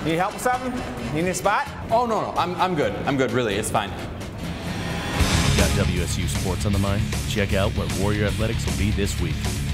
Need help with something? You need a spot? Oh, no, I'm good. I'm good, really. It's fine. Got WSU sports on the mind? Check out where Warrior Athletics will be this week.